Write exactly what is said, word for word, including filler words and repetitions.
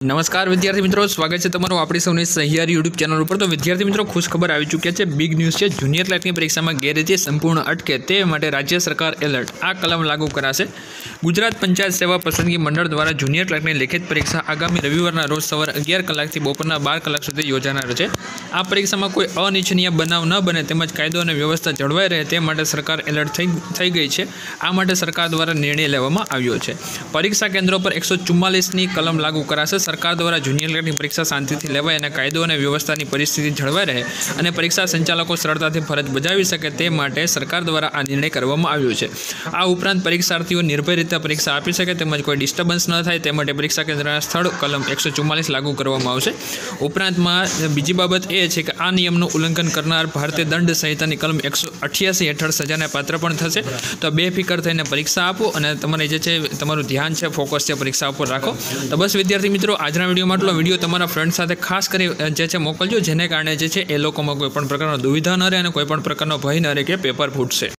નમસ્કાર વિદ્યાર્થી મિત્રો, સ્વાગત છે તમારું આપણી સૌની સહિયારી યુટ્યુબ ચેનલ ઉપર। તો વિદ્યાર્થી મિત્રો, ખુશ ખબર આવી ચૂક્યા છે, બિગ ન્યૂઝ છે। જુનિયર ક્લાર્કની પરીક્ષામાં ગેરરીતિ સંપૂર્ણ અટકે તે માટે રાજ્ય સરકાર એલર્ટ, આ કલમ લાગુ કરાશે। ગુજરાત પંચાયત સેવા પસંદગી મંડળ દ્વારા જુનિયર ક્લાર્કની લેખિત પરીક્ષા આગામી રવિવારના રોજ સવારે અગિયાર કલાકથી બપોરના બાર કલાક સુધી યોજાનાર છે। આ પરીક્ષામાં કોઈ અનિચ્છનીય બનાવ ન બને તેમજ કાયદો અને વ્યવસ્થા જળવાઈ રહે તે માટે સરકાર એલર્ટ થઈ થઈ ગઈ છે। આ માટે સરકાર દ્વારા નિર્ણય લેવામાં આવ્યો છે। પરીક્ષા કેન્દ્રો પર એકસો ચુમ્માલીસની કલમ લાગુ કરાશે। સરકાર દ્વારા જુનિયર ક્લાર્કની પરીક્ષા શાંતિથી લેવાય અને કાયદો અને વ્યવસ્થાની પરિસ્થિતિ જળવાઈ રહે અને પરીક્ષા સંચાલકો સરળતાથી ફરજ બજાવી શકે તે માટે સરકાર દ્વારા આ નિર્ણય કરવામાં આવ્યો છે। આ ઉપરાંત પરીક્ષાર્થીઓ નિર્ભય રીતે પરીક્ષા આપી શકે તેમજ કોઈ ડિસ્ટર્બન્સ ન થાય તે માટે પરીક્ષા કેન્દ્રના સ્થળ કલમ એકસો ચુમ્માલીસ લાગુ કરવામાં આવશે। ઉપરાંતમાં બીજી બાબત એ છે કે આ નિયમનું ઉલ્લંઘન કરનાર ભારતીય દંડ સંહિતાની કલમ એકસો અઠ્યાસી હેઠળ સજાને પાત્ર પણ થશે। તો બેફિકર થઈને પરીક્ષા આપો અને તમારે જે છે તમારું ધ્યાન છે, ફોકસ છે પરીક્ષા ઉપર રાખો। તો બસ વિદ્યાર્થી મિત્રો, આજના વિડીયોમાં આટલો વિડીયો તમારા ફ્રેન્ડ સાથે ખાસ કરી જે છે મોકલજો, જેને કારણે જે છે એ લોકોમાં કોઈ પણ પ્રકારનો દુવિધા ન રહે અને કોઈ પણ પ્રકારનો ભય ન રહે કે પેપર ફૂટશે।